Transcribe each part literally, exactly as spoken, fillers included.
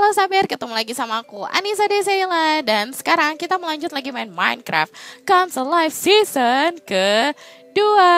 Halo Saber, ketemu lagi sama aku Anissa Deseila. Dan sekarang kita melanjut lagi main Minecraft Console Live Season kedua.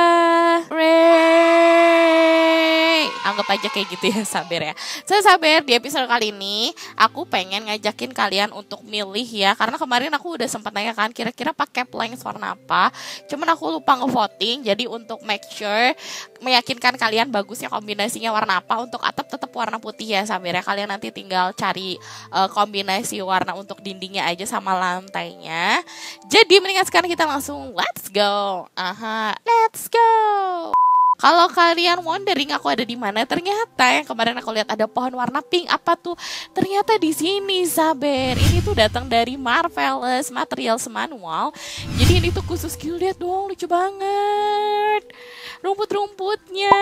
Ray, anggap aja kayak gitu ya Saber ya. Saya Saber, di episode kali ini aku pengen ngajakin kalian untuk milih ya. Karena kemarin aku udah sempat nanya kan kira-kira pakai planks warna apa. Cuman aku lupa ngevoting. Jadi untuk make sure meyakinkan kalian bagusnya kombinasinya warna apa, untuk atap tetap warna putih ya Saber ya. Kalian nanti tinggal cari uh, kombinasi warna untuk dindingnya aja sama lantainya. Jadi mendingan sekarang kita langsung let's go. Aha, let's go. Kalau kalian wondering aku ada di mana, ternyata yang kemarin aku lihat ada pohon warna pink. Apa tuh? Ternyata di sini Saber. Ini tuh datang dari Marvelous Materials Manual. Jadi ini tuh khusus skill, lihat dong, lucu banget. Rumput-rumputnya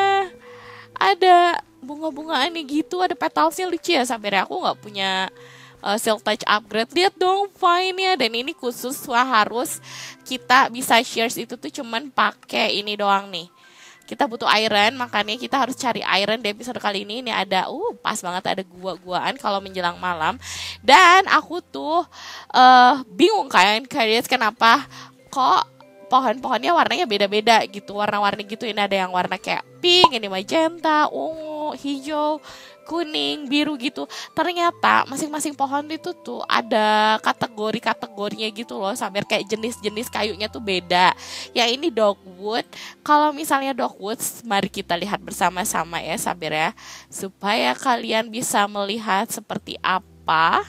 ada bunga-bungaan nih gitu, ada petalsnya, lucu ya Saber. Aku nggak punya uh, Silk Touch upgrade. Lihat dong fine ya. Dan ini khusus, wah harus kita bisa shares itu tuh cuman pakai ini doang nih. Kita butuh iron, makanya kita harus cari iron di episode kali ini. Ini ada, uh pas banget ada gua-guaan kalau menjelang malam. Dan aku tuh uh, bingung kan, curious kenapa kok pohon-pohonnya warnanya beda-beda gitu, warna-warni gitu. Ini ada yang warna kayak pink, ini magenta, ungu, hijau, kuning, biru gitu. Ternyata masing-masing pohon itu tuh ada kategori-kategorinya gitu loh, sampai kayak jenis-jenis kayunya tuh beda. Yang ini dogwood. Kalau misalnya dogwood, mari kita lihat bersama-sama ya Saber ya, supaya kalian bisa melihat seperti apa.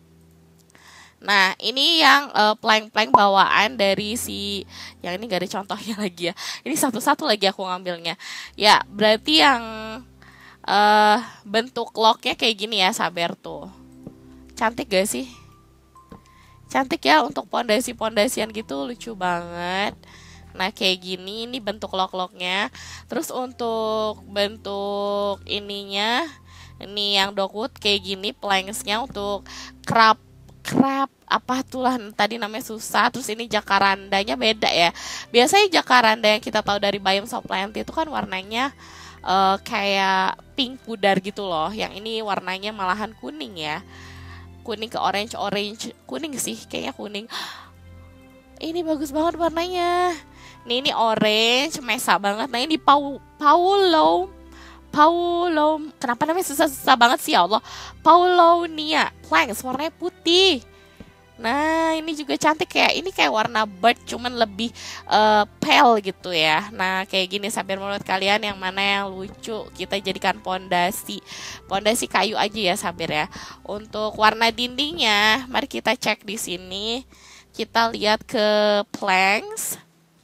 Nah, ini yang uh, plank-plank bawaan dari si, yang ini gak ada contohnya lagi ya. Ini satu-satu lagi aku ngambilnya. Ya, berarti yang uh, bentuk locknya kayak gini ya Saber tuh. Cantik gak sih? Cantik ya untuk pondasi-pondasian gitu, lucu banget. Nah, kayak gini, ini bentuk lock-locknya. Terus untuk bentuk ininya, ini yang dogwood kayak gini, planksnya untuk crab crab apa tuh lah tadi namanya susah. Terus ini jacarandanya beda ya. Biasanya jacaranda yang kita tahu dari Biomes of Plant itu kan warnanya uh, kayak pink pudar gitu loh. Yang ini warnanya malahan kuning ya. Kuning ke orange, orange, kuning sih kayaknya kuning. Ini bagus banget warnanya. Nih ini orange, mesa banget. Nah ini pau paulo Paulo, kenapa namanya susah-susah banget sih ya Allah. Paulonia planks, warnanya putih. Nah ini juga cantik, kayak ini kayak warna bird cuman lebih uh, pale gitu ya. Nah kayak gini Saber, menurut kalian yang mana yang lucu? Kita jadikan pondasi, pondasi kayu aja ya Saber ya. Untuk warna dindingnya, mari kita cek di sini. Kita lihat ke planks.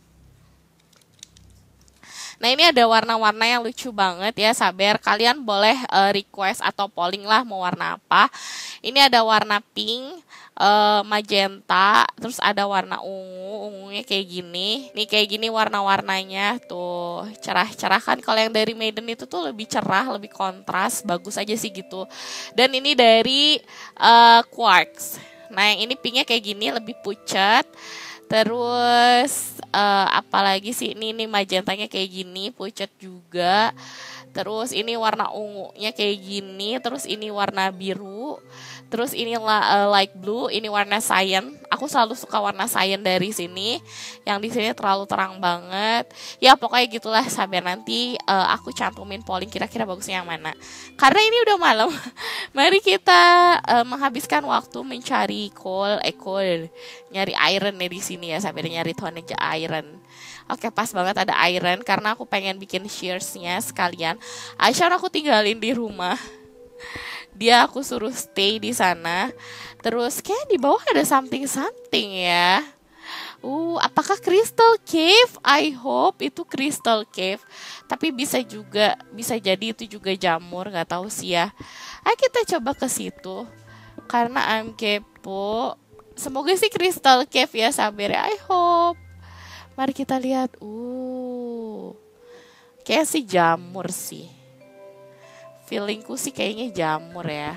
Nah ini ada warna-warna yang lucu banget ya Saber. Kalian boleh uh, request atau polling lah mau warna apa. Ini ada warna pink, uh, magenta, terus ada warna ungu. Ungunya kayak gini. Nih kayak gini warna-warnanya tuh cerah-cerah kan. Kalau yang dari Maiden itu tuh lebih cerah, lebih kontras, bagus aja sih gitu. Dan ini dari uh, Quartz. Nah yang ini pinknya kayak gini, lebih pucat. Terus uh, apalagi sih ini, ini magentanya kayak gini, pucat juga. Terus ini warna ungunya kayak gini. Terus ini warna biru. Terus ini uh, light blue. Ini warna cyan. Aku selalu suka warna cyan dari sini. Yang di sini terlalu terang banget. Ya pokoknya gitulah Saber, nanti uh, aku cantumin polling kira-kira bagusnya yang mana. Karena ini udah malam. Mari kita uh, menghabiskan waktu mencari coal, eh coal, nyari iron nih di sini ya Saber, nyari tonnage iron. Oke pas banget ada iron karena aku pengen bikin shearsnya sekalian. Aisyah aku tinggalin di rumah. Dia aku suruh stay di sana. Terus kayak di bawah ada something something ya. Uh, apakah Crystal Cave? I hope itu Crystal Cave. Tapi bisa juga, bisa jadi itu juga jamur, nggak tahu sih ya. Ayo kita coba ke situ. Karena I'm kepo. Semoga sih Crystal Cave ya Saber. I hope. Mari kita lihat. Uh, kayak sih jamur sih. Feelingku sih kayaknya jamur ya.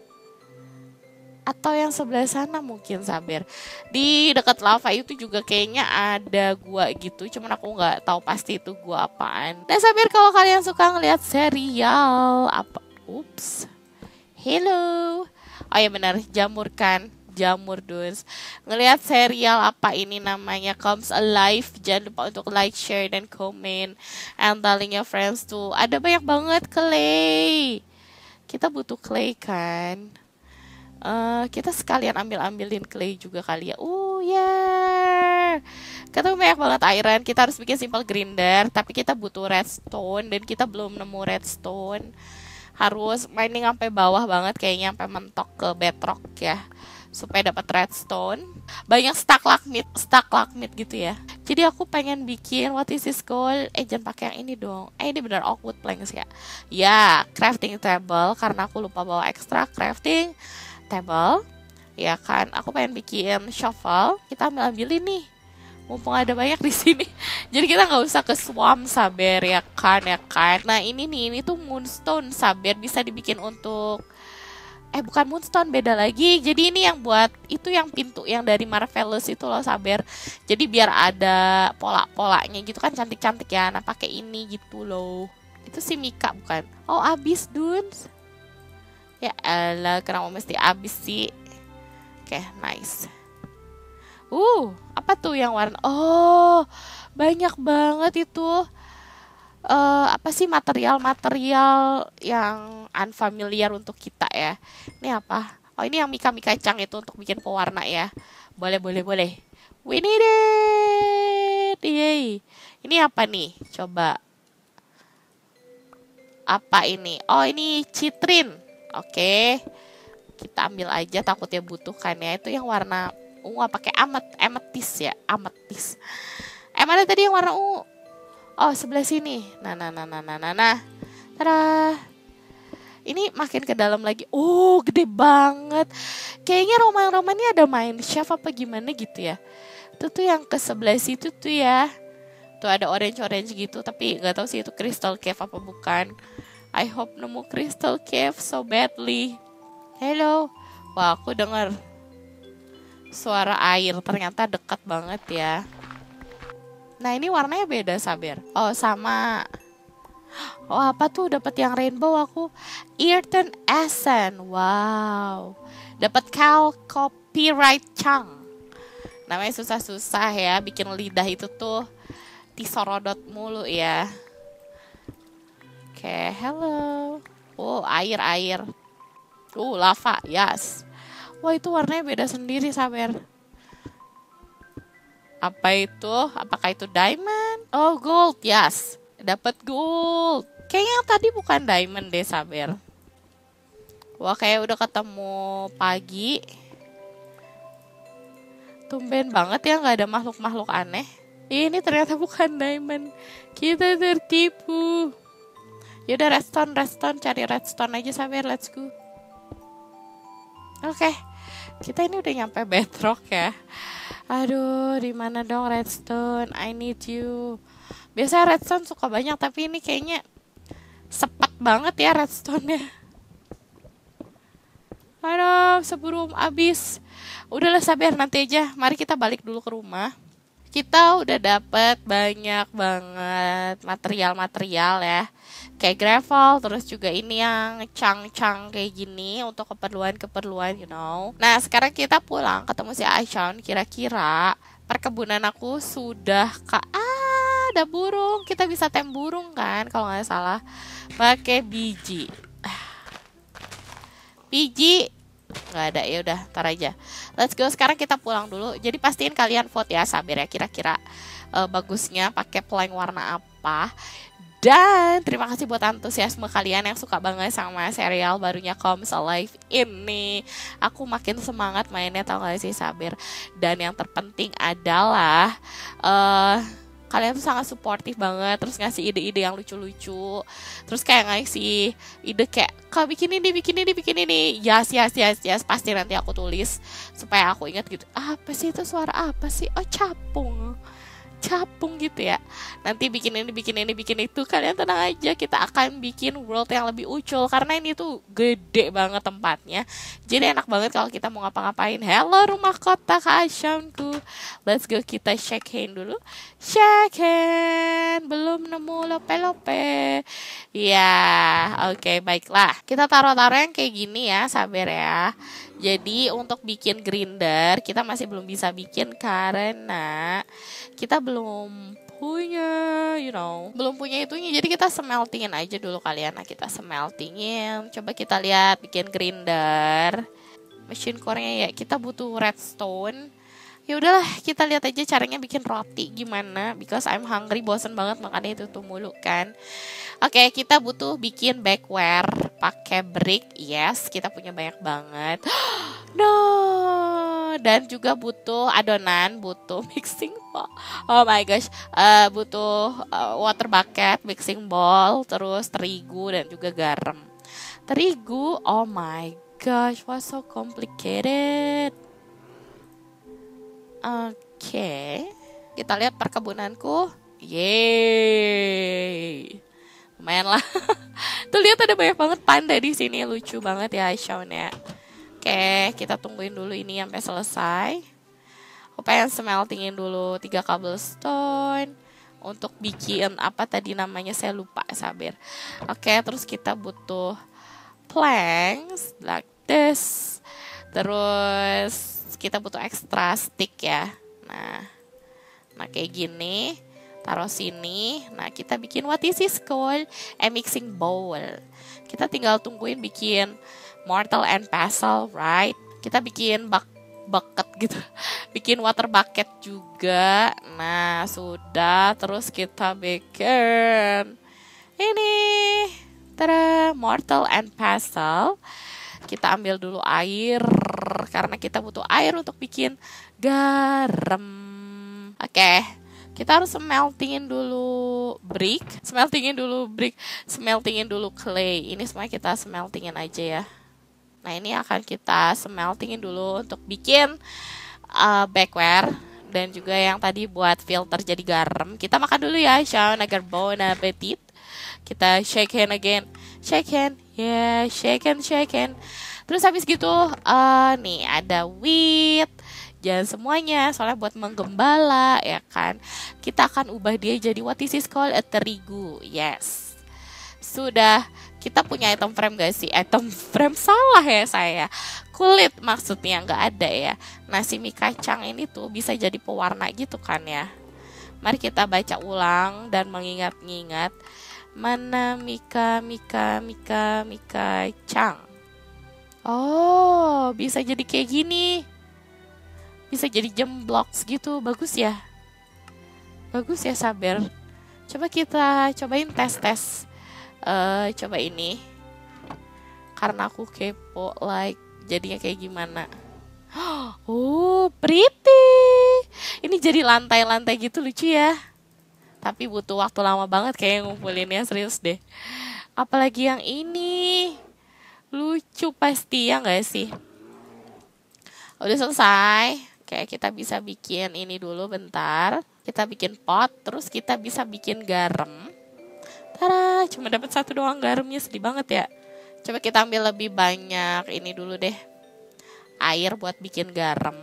Atau yang sebelah sana mungkin Saber. Di dekat lava itu juga kayaknya ada gua gitu. Cuman aku nggak tahu pasti itu gua apaan. Dan Saber, kalau kalian suka ngeliat serial apa? Ups. Hello. Oh ya benar, jamur kan. Jamur dus. Ngelihat serial apa ini namanya Comes Alive. Jangan lupa untuk like, share, dan komen. And telling your friends tuh. Ada banyak banget clay. Kita butuh clay kan. Uh, kita sekalian ambil-ambilin clay juga kali ya. Oh ya. Yeah. Kita banyak banget iron. Kita harus bikin simple grinder. Tapi kita butuh redstone. Dan kita belum nemu redstone. Harus mining sampai bawah banget. Kayaknya sampai mentok ke bedrock ya. Supaya dapat redstone. Banyak stalagmit, stalagmit gitu ya. Jadi aku pengen bikin what is this called? Eh jangan pakai yang ini dong. Eh ini benar oak wood planks ya. Ya, crafting table karena aku lupa bawa extra crafting table. Ya kan, aku pengen bikin shovel. Kita ambil-ambilin nih. Mumpung ada banyak di sini. Jadi kita nggak usah ke swamp sabar ya kan ya kan. Nah, ini nih, ini tuh moonstone sabar bisa dibikin untuk Eh bukan moonstone, beda lagi. Jadi ini yang buat itu yang pintu yang dari Marvelous itu loh sabar. Jadi biar ada pola-polanya gitu kan cantik-cantik ya. Nah pakai ini gitu loh. Itu si Mika bukan? Oh abis duns. Ya elah kenapa mesti abis sih? Oke okay, nice. Uh apa tuh yang warna? Oh banyak banget itu. Uh, apa sih material-material yang unfamiliar untuk kita ya. Ini apa? Oh ini yang Mika-Mika Cang itu untuk bikin pewarna ya. Boleh, boleh, boleh. We need it. Yay. Ini apa nih? Coba. Apa ini? Oh ini citrin. Oke. Kita ambil aja takutnya butuh kan ya. Itu yang warna ungu pakai amet, ametis ya. Ametis. Eh mana tadi yang warna ungu? Oh sebelah sini. Nah nah nah nah nah nah nah. Tada. Ini makin ke dalam lagi. Oh gede banget. Kayaknya Roman-Roman ini ada main chef apa gimana gitu ya. Itu tuh yang ke sebelah situ tuh ya. Tuh ada orange-orange gitu. Tapi gak tahu sih itu crystal cave apa bukan. I hope nemu crystal cave so badly. Hello. Wah aku dengar suara air. Ternyata dekat banget ya. Nah ini warnanya beda sabar. Oh sama. Oh apa tuh dapat yang rainbow aku. Earthen Essence. Wow. Dapat Cal Copyright Chang. Namanya susah-susah ya. Bikin lidah itu tuh disorodot mulu ya. Oke okay, hello. Oh air-air. Oh lava. Yes. Wah itu warnanya beda sendiri sabar. Apa itu? Apakah itu diamond? Oh, gold. Yes. Dapat gold. Kayaknya yang tadi bukan diamond deh, sabar. Wah, kayak udah ketemu pagi. Tumben banget ya nggak ada makhluk-makhluk aneh. Ini ternyata bukan diamond. Kita tertipu. Yaudah, redstone, redstone. Cari redstone aja, sabar. Let's go. Oke. Okay. Kita ini udah nyampe bedrock ya. Aduh, di mana dong redstone? I need you. Biasanya redstone suka banyak, tapi ini kayaknya sepet banget ya redstone-nya. Aduh, sebelum habis. Udahlah sabar nanti aja. Mari kita balik dulu ke rumah. Kita udah dapet banyak banget material-material ya. Kayak gravel, terus juga ini yang cang-cang kayak gini untuk keperluan-keperluan, you know. Nah, sekarang kita pulang ketemu si Aishan. Kira-kira perkebunan aku sudah ke... Ah, ada burung. Kita bisa tem burung kan, kalau nggak salah. Pakai biji. Biji. Nggak ada, ya udah, tar aja. Let's go, sekarang kita pulang dulu. Jadi pastiin kalian vote ya, sabar ya. Kira-kira uh, bagusnya pakai plank warna apa. Dan terima kasih buat antusiasme kalian yang suka banget sama serial barunya Comes Alive ini. Aku makin semangat mainnya, tau gak sih sabar. Dan yang terpenting adalah uh, kalian tuh sangat suportif banget. Terus ngasih ide-ide yang lucu-lucu. Terus kayak ngasih ide kayak, kak bikin ini, bikin ini, bikin ini. Yes, yes, yes, yes. Pasti nanti aku tulis supaya aku ingat gitu. Apa sih itu, suara apa sih? Oh capung. Capung gitu ya. Nanti bikin ini, bikin ini, bikin itu. Kalian tenang aja, kita akan bikin world yang lebih ucul. Karena ini tuh gede banget tempatnya. Jadi enak banget kalau kita mau ngapa-ngapain. Hello rumah kota Kashanku. Let's go, kita shake hand dulu. Shake hand. Belum nemu lope-lope. Iya, oke baiklah. Kita taruh-taruh yang kayak gini ya, sabar ya. Jadi untuk bikin grinder kita masih belum bisa bikin karena kita belum punya, you know, belum punya itunya. Jadi kita smeltingin aja dulu kalian. Nah kita smeltingin. Coba kita lihat bikin grinder. Mesin core-nya ya kita butuh redstone. Ya udahlah, kita lihat aja caranya bikin roti gimana. Because I'm hungry, bosen banget makannya itu tuh mulu kan. Oke, kita butuh bikin bakeware pakai brick. Yes, kita punya banyak banget. No, dan juga butuh adonan, butuh mixing bowl. Oh my gosh, uh, butuh uh, water bucket, mixing bowl, terus terigu dan juga garam. Terigu, oh my gosh, what's so complicated. Oke, okay. Kita lihat perkebunanku. Yeay, lumayan lah. Tuh lihat ada banyak banget panda di sini, lucu banget ya Sean ya. Oke, okay, kita tungguin dulu ini sampai selesai. Aku pengen smeltingin dulu tiga cobblestone untuk bikin apa tadi namanya saya lupa, sabar. Oke, okay, terus kita butuh planks like this. Terus kita butuh extra stick ya. Nah, nah kayak gini, taruh sini. Nah kita bikin what is this called a mixing bowl. Kita tinggal tungguin bikin mortar and pestle, right? Kita bikin bak bucket gitu, bikin water bucket juga. Nah sudah, terus kita bikin ini, tada, mortar and pestle. Kita ambil dulu air karena kita butuh air untuk bikin garam. Oke, kita harus smeltingin dulu brick, smeltingin dulu brick, smeltingin dulu clay. Ini semua kita smeltingin aja ya. Nah ini akan kita smeltingin dulu untuk bikin uh, bakeware dan juga yang tadi buat filter jadi garam. Kita makan dulu ya, Sean, agar bon appetit. Kita shake hand again, shake hand, yeah, shake hand, shake hand. Terus habis gitu, uh, nih ada wheat, jangan semuanya, soalnya buat menggembala ya kan. Kita akan ubah dia jadi what is this called a terigu, yes. Sudah, kita punya item frame gak sih? Item frame salah ya saya. Kulit maksudnya nggak ada ya. Nah si mie kacang ini tuh bisa jadi pewarna gitu kan ya. Mari kita baca ulang dan mengingat-ingat. Mana Mika, Mika, Mika, Mika Cang. Oh, bisa jadi kayak gini. Bisa jadi gem blocks gitu. Bagus ya. Bagus ya, sabar. Coba kita cobain tes-tes. Uh, coba ini. Karena aku kepo like jadinya kayak gimana. Oh, pretty. Ini jadi lantai-lantai gitu, lucu ya. Tapi butuh waktu lama banget kayak ngumpulinnya, serius deh. Apalagi yang ini. Lucu pasti ya gak sih? Udah selesai. Kayak kita bisa bikin ini dulu bentar. Kita bikin pot, terus kita bisa bikin garam. Tada, cuma dapat satu doang garamnya, sedih banget ya. Coba kita ambil lebih banyak ini dulu deh. Air buat bikin garam.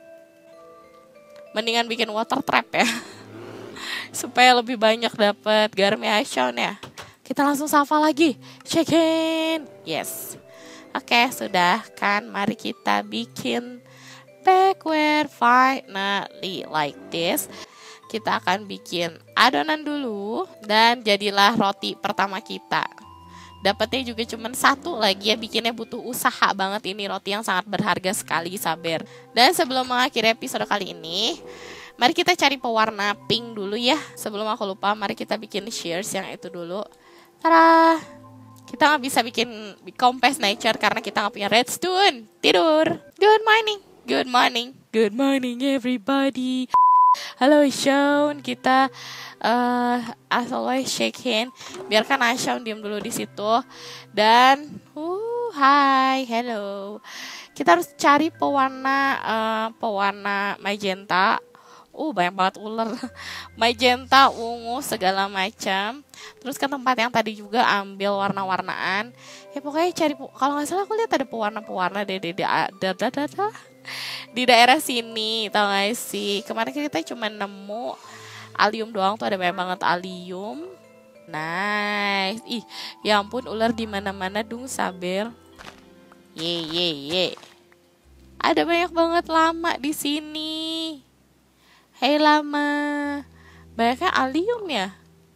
Mendingan bikin water trap ya. Supaya lebih banyak dapat garam ya, Sean ya. Kita langsung sapa lagi. Check in. Yes. Oke, okay, sudah kan. Mari kita bikin bakeware finally like this. Kita akan bikin adonan dulu dan jadilah roti pertama kita. Dapatnya juga cuma satu lagi ya, bikinnya butuh usaha banget, ini roti yang sangat berharga sekali, sabar. Dan sebelum mengakhiri episode kali ini, mari kita cari pewarna pink dulu ya. Sebelum aku lupa, mari kita bikin shears yang itu dulu. Tada! Kita nggak bisa bikin compass nature karena kita nggak punya redstone. Tidur. Good morning. Good morning. Good morning everybody. Halo Sean, kita uh, as always shake hand. Biarkan Sean diam dulu di situ. Dan, uh, hai, hello. Kita harus cari pewarna uh, pewarna magenta. Uh, banyak banget ular. Magenta, ungu, segala macam. Terus ke tempat yang tadi juga ambil warna-warnaan. Ya pokoknya cari, kalau nggak salah aku lihat ada pewarna-pewarna deh, deh, deh, deh, deh, deh, deh. Di daerah sini, tau gak sih? Kemarin kita cuma nemu alium doang tuh, ada banyak banget alium. Nice. Ih, ya ampun ular di mana-mana dong sabar. Ye ye ye. Ada banyak banget lama di sini. Hei lama. Banyaknya alium ya.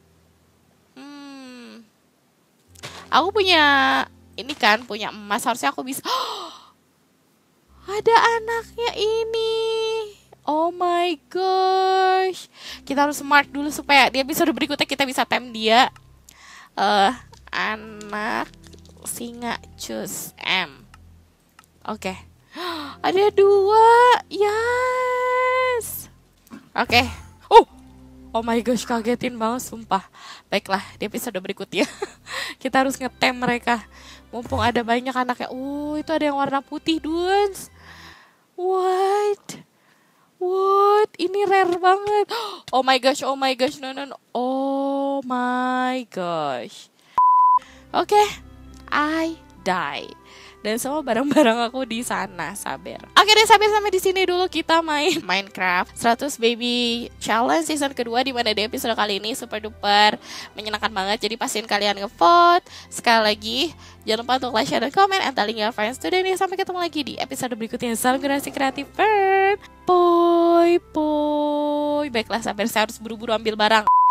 Hmm. Aku punya ini kan, punya emas, harusnya aku bisa. Ada anaknya ini. Oh my gosh. Kita harus smart dulu supaya di episode berikutnya kita bisa tem dia. Eh, uh, anak singa cus M. Oke. Okay. Ada dua. Yes. Oke. Okay. Oh. Oh my gosh, kagetin banget sumpah. Baiklah, di episode berikutnya kita harus ngetem mereka. Mumpung ada banyak anaknya. Oh, itu ada yang warna putih, dudes. What? What? Ini rare banget. Oh my gosh, oh my gosh, no no no. Oh my gosh. Oke, okay. I die. Dan semua barang-barang aku di sana, sabar. Oke deh, sampai sampai di sini dulu kita main Minecraft seratus Baby Challenge season kedua, di mana di episode kali ini super duper menyenangkan banget. Jadi pastiin kalian ngevote. Sekali lagi, jangan lupa untuk like, share, dan komen, and telling your friends today nih. Sampai ketemu lagi di episode berikutnya. Salam generasi kreatif. Boy, boy. Baiklah, sabar, saya harus buru-buru ambil barang.